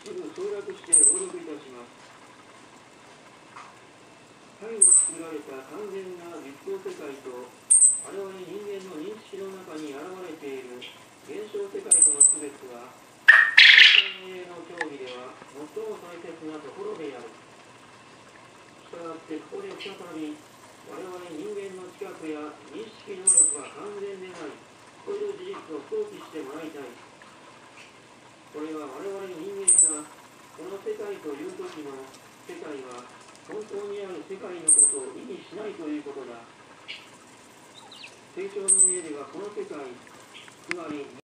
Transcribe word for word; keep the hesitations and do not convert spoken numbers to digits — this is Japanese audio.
一部省略して朗読いたします。神の作られた完全な実相世界と我々人間の認識の中に現れている現象世界との区別は永遠の教義では最も大切なところである。したがってここで再び我々人間の知覚や認識能力は完全でないという事実を想起してもらいたい。これは我々人間がこの世界という時の世界は本当にある世界のことを意味しないということだ。聖書の家ではこの世界、つまり